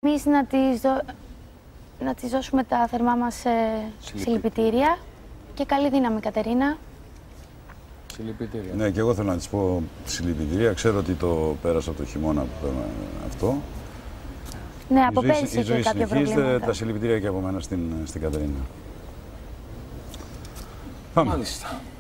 Εμείς να της δώσουμε τα θερμά μας συλληπιτήρια και καλή δύναμη, Κατερίνα. Συλληπιτήρια. Ναι, και εγώ θέλω να της πω συλληπιτήρια. Ξέρω ότι το πέρασα το χειμώνα αυτό. Ναι, από πέρυσι είχε κάποια προβλήματα. Τα συλληπιτήρια και από μένα στην Κατερίνα. Πάμε. Μάλιστα.